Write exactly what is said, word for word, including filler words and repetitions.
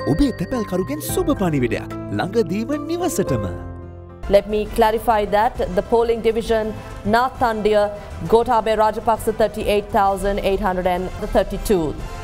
ඔබේ තැපැල්කරුගෙන් සුබ පණිවිඩයක් ළඟදීම නිවසටම. Let me clarify that the polling division North Andiya, Gotabaya Rajapaksa thirty-eight thousand eight hundred thirty-two.